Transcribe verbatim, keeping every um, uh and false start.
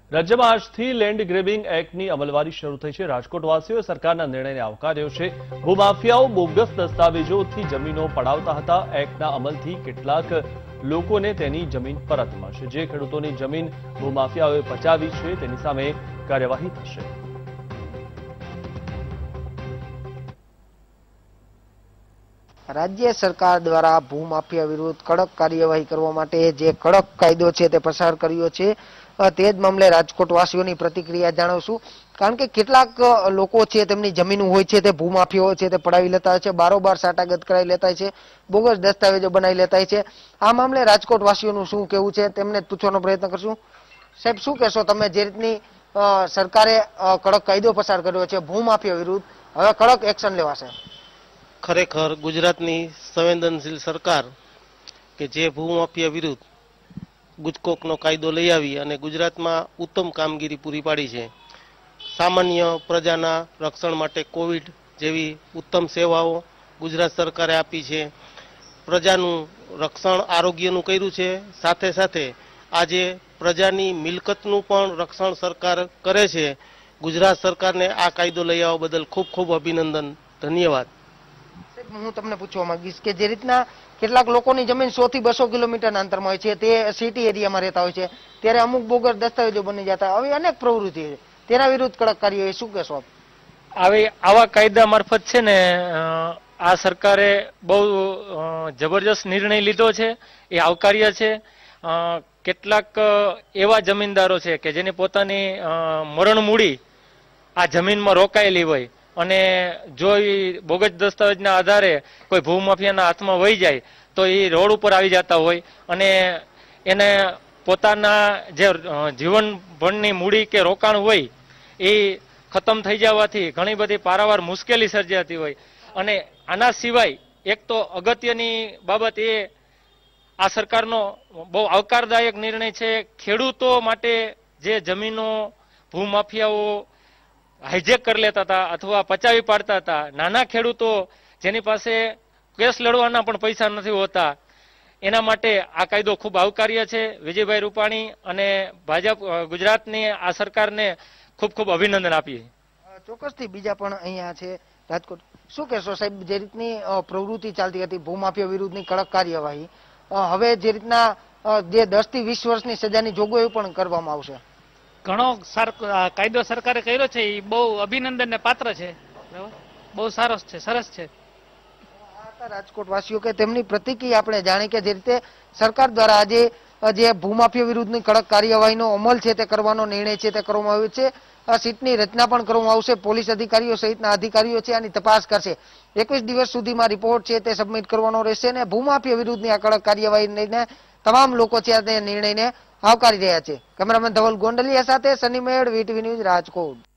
રાજ્યમાં આજથી land grabbing એક્ટની અમલવારી શરૂ થઈ છે। રાજકોટવાસીઓએ સરકારના નિર્ણયને આવકાર્યો છે। ભૂમાફિયાઓ બોગસ દસ્તાવેજોથી જમીનો પડાવતા હતા। એક્ટના અમલથી કેટલાક લોકોને તેની જમીન પરત મળશે। જે ખેડૂતોની જમીન ભૂમાફિયાઓએ પચાવી છે તેની સામે કાર્યવાહી થશે। राज्य सरकार द्वारा भूमाफिया विरुद्ध कड़क कार्यवाही करवा माटे जे कड़क कायदो छे ते पसार कर्यो छे। ते ज मामले राजकोटवासीओनी प्रतिक्रिया जाणवशुं, कारण के केटलाक लोको छे तेमनी जमीन होय छे ते भूमाफियाओ छे ते पडावी लेता होय छे, बारोबार साटागत करावी लेता होय छे, बोगस दस्तावेजो बनावी लेता होय छे। आ मामले राजकोटवासीओनुं शुं कहेवुं छे तेमने पूछવાનો प्रयत्न करशुं। साहेब, शुं कहेशो તમે जे રીતની सरकारे कड़क कायदो पसार कर्यो छे भूमाफिया विरुद्ध, हवे कड़क एक्शन लेवाशे? खरेखर गुजरातनी संवेदनशील सरकार के जे भूमाफिया विरुद्ध गुजकोकनो कायदो लई आवी अने गुजरातमां उत्तम कामगीरी पूरी पाड़ी छे। सामान्य प्रजाना रक्षण माटे कोविड जेवी उत्तम सेवाओं गुजरात सरकारे आपी छे। प्रजानुं रक्षण आरोग्यनुं कर्युं छे, साथे साथे आजे प्रजानी मिलकतनुं पण रक्षण सरकार करे छे। गुजरात सरकारने आ कायदो लई आववा बदल खूब खूब अभिनंदन, धन्यवाद। હું તમને પૂછવા માંગીશ કે જે રીતના કેટલાક લોકોની જમીન સો થી બસો કિલોમીટરના અંતરમાં હોય છે, તે સિટી એરિયામાં રહેતા હોય છે, ત્યારે અમુક બોગસ દસ્તાવેજો બની જતા, આવી અનેક પ્રવૃત્તિ છે, તેના વિરુદ્ધ કડક કાર્યવાહી શું કહેશો આપ? આવી આવા કાયદા મારફત છે ને આ સરકારે બહુ જબરજસ્ત નિર્ણય લીધો છે, એ આવકાર્ય છે। કેટલાક એવા જમીનદારો છે કે જેની પોતાની મરણ મૂડી આ જમીનમાં રોકાયેલી હોય અને જો એ બોગસ દસ્તાવેજના આધારે કોઈ ભૂમાફિયાના હાથમાં વહી જાય તો એ રોડ ઉપર આવી જતા હોય અને એને પોતાના જે જીવનભરની મૂડી કે રોકાણ હોય એ ખતમ થઈ જવાથી ઘણી બધી પારાવાર મુશ્કેલી સર્જાતી હોય। અને આના સિવાય એક તો અગત્યની બાબત એ આ સરકારનો બહુ આવકારદાયક નિર્ણય છે। ખેડૂતો માટે જે જમીનો ભૂમાફિયાઓ હાઈજેક કરી લેતા હતા અથવા પચાવી પાડતા હતા, નાના ખેડૂતો જેની પાસે કેસ લડવાના પણ પૈસા નથી હોતા, એના માટે આ કાયદો ખૂબ આવકાર્ય છે। વિજયભાઈ રૂપાણી અને ભાજપ ગુજરાતની આ સરકારને ખૂબ ખૂબ અભિનંદન આપીએ। ચોક્કસથી બીજા પણ અહીંયા છે રાજકોટ, શું કહેશો સાહેબ, જે રીતની પ્રવૃત્તિ ચાલતી હતી ભૂમાફિયા વિરુદ્ધની કડક કાર્યવાહી, હવે જે રીતના જે દસ થી વીસ વર્ષની સજાની જોગવાઈ પણ કરવામાં આવશે? ઘણો કાયદો સરકારે કર્યો છે, એ બહુ અભિનંદનને પાત્ર છે, બહુ સરસ છે, સરસ છે। રાજકોટ વાસીઓ કે તેમની પ્રતિક્રિયા આપણે જાણી કે જે રીતે સરકાર દ્વારા આજે જે ભૂમાફિયા વિરુદ્ધની કડક કાર્યવાહીનો અમલ છે તે કરવાનો નિર્ણય છે તે કરવામાં આવ્યો છે। સીટની રચના પણ કરવામાં આવશે। પોલીસ અધિકારીઓ સહિતના અધિકારીઓ છે આની તપાસ કરશે। એકવીસ દિવસ સુધીમાં રિપોર્ટ છે તે સબમિટ કરવાનો રહેશે અને ભૂમાફિયા વિરુદ્ધની આ કડક કાર્યવાહી લઈને તમામ લોકો છે તે નિર્ણયને આવકારી રહ્યા છે। કેમેરામેન ધવલ ગોંડલિયા સાથે સની મેળ, વીટીવી ન્યૂઝ, રાજકોટ।